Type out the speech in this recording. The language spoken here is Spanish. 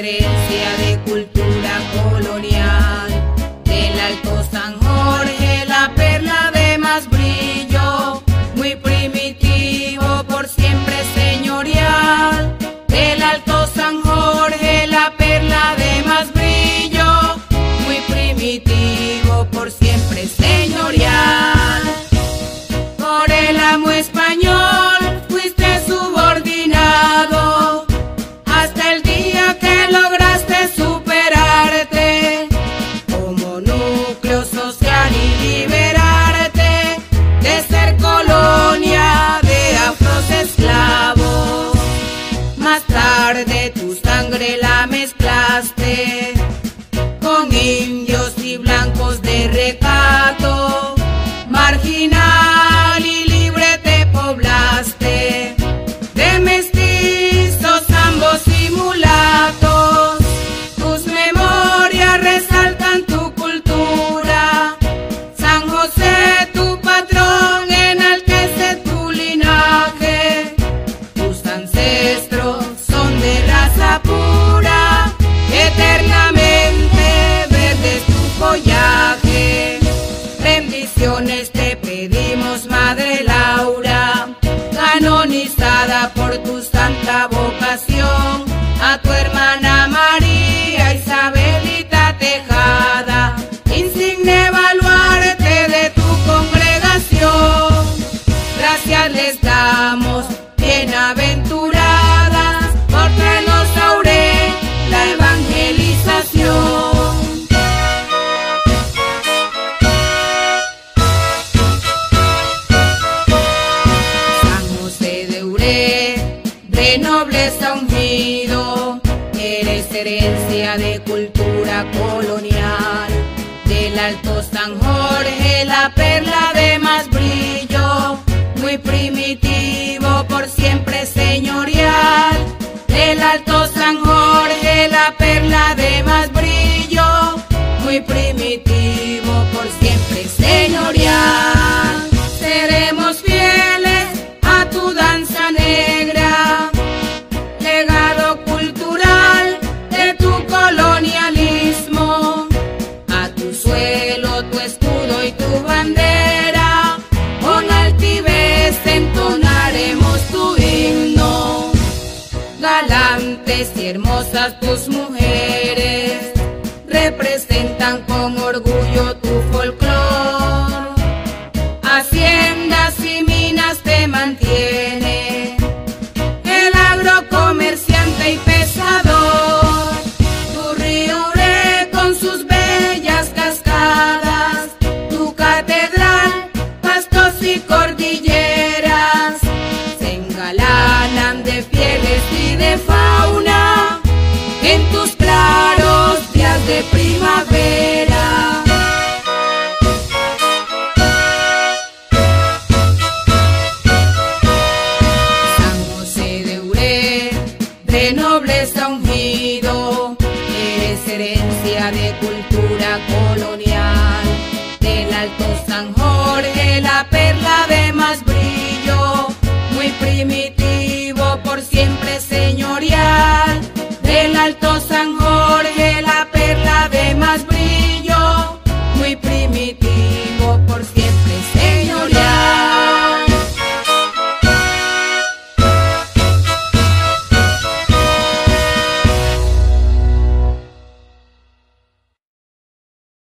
herencia de cultura colonial. Del Alto San Jorge, la perla de más brillo, muy primitivo, por siempre señorial. Del Alto San Jorge, la perla de más brillo, muy primitivo, por siempre señorial. Por el amo español fuiste subordinado, hasta el día que lograste superarte como núcleo social y liberarte de ser colonia de afros esclavos. Más tarde tu sangre la mezclaste con indios y blancos de recato, marginal y libre te poblaste, de mestizos, ambos y mulatos. Tus memorias resaltan tu cultura. San José, tu patrón, enaltece tu linaje. Tus ancestros son de raza pura, eternamente verde es tu follaje. Bendiciones te pedimos, Madre Laura, canonizada por tu santa vocación. A tu hermana María Isabelita Tejada, insigne baluarte de tu congregación. Gracias les damos, bienaventuradas, porque nos aure la evangelización. De nobleza ungido, eres herencia de cultura colonial. Del Alto San Jorge, la perla de más brillo, muy primitivo, por siempre señorial. Del Alto San Jorge, la perla de más brillo, muy primitivo, por siempre señorial. Seremos fieles a tu danza negra, legado cultural de tu colonialismo. A tu suelo, tu escudo y tu bandera, con altivez entonaremos tu himno. Galantes y hermosas tus mujeres, representan con orgullo tu folclor. Haciendas y minas te mantienen, el agrocomerciante y pesador. Tu río Ure con sus bellas cascadas, tu catedral, pastos y cordilleras, se engalanan de pieles y de fauna en tus claros días de primavera. De nobleza ungido, eres herencia de cultura colonial. Del Alto San Jorge, la perla de más brillo, muy primitivo, por siempre señorial. Del Alto San Jorge, la perla de más brillo, muy primitivo, por siempre